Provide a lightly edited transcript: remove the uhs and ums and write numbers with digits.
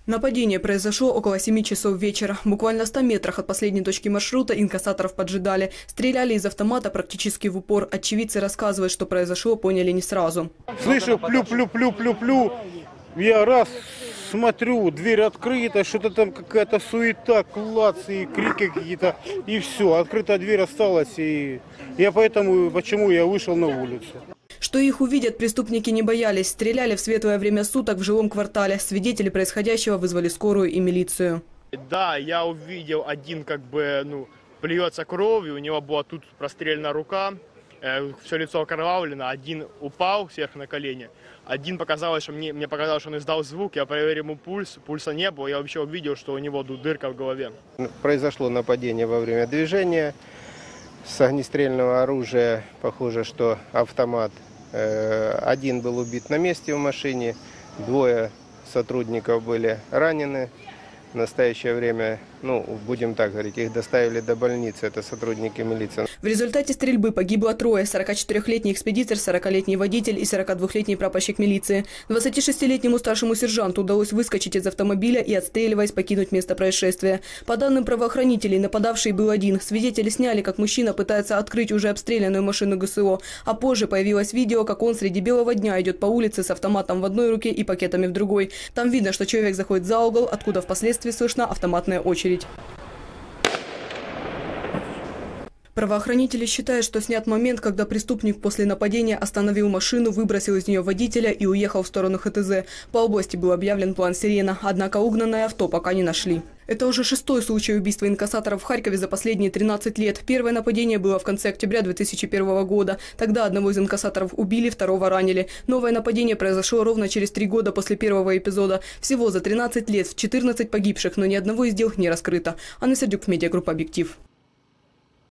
Нападение произошло около 7 часов вечера. Буквально в 100 метрах от последней точки маршрута инкассаторов поджидали. Стреляли из автомата практически в упор. Очевидцы рассказывают, что произошло, поняли не сразу. Слышу, плю-плю-плю-плю-плю. Я раз смотрю, дверь открыта, что-то там какая-то суета, клац и крики какие-то. И все, открытая дверь осталась. И я почему я вышел на улицу. Что их увидят, преступники не боялись. Стреляли в светлое время суток в жилом квартале. Свидетели происходящего вызвали скорую и милицию. Да, я увидел, один плюется кровью, у него была тут прострелена рука, все лицо окровавлено, один упал сверху на колени, один показалось, что мне показалось, что он издал звук, я проверил ему пульс, пульса не было, я вообще увидел, что у него дырка в голове. Произошло нападение во время движения с огнестрельного оружия, похоже, что автомат. Один был убит на месте в машине, двое сотрудников были ранены. В настоящее время, будем так говорить, их доставили до больницы, это сотрудники милиции. В результате стрельбы погибло трое: 44-летний экспедитор, 40-летний водитель и 42-летний прапорщик милиции. 26-летнему старшему сержанту удалось выскочить из автомобиля и, отстреливаясь, покинуть место происшествия. По данным правоохранителей, нападавший был один. Свидетели сняли, как мужчина пытается открыть уже обстрелянную машину ГСО, а позже появилось видео, как он среди белого дня идет по улице с автоматом в одной руке и пакетами в другой. Там видно, что человек заходит за угол, откуда впоследствии слышна автоматная очередь. Правоохранители считают, что снят момент, когда преступник после нападения остановил машину, выбросил из нее водителя и уехал в сторону ХТЗ. По области был объявлен план «Сирена», однако угнанное авто пока не нашли. Это уже 6-й случай убийства инкассаторов в Харькове за последние 13 лет. Первое нападение было в конце октября 2001 года. Тогда одного из инкассаторов убили, второго ранили. Новое нападение произошло ровно через 3 года после первого эпизода. Всего за 13 лет 14 погибших, но ни одного из дел не раскрыто. Анна Сердюк, медиагруппа «Объектив».